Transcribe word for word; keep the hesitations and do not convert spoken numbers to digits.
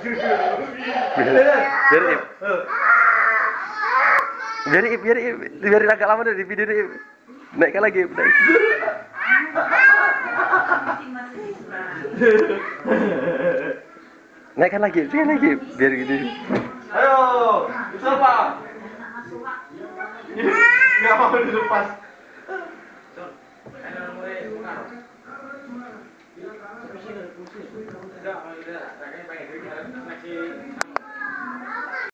Biar Ip. Biar Ip, biar Ip. Biarin agak lama deh di video Ip. Naikkan lagi, naik. Naikkan lagi, naikkan lagi. Biar gitu. Ayo, bisa Pak. Nggak mau dilepas. Enggak, kalau udah, kayaknya pengen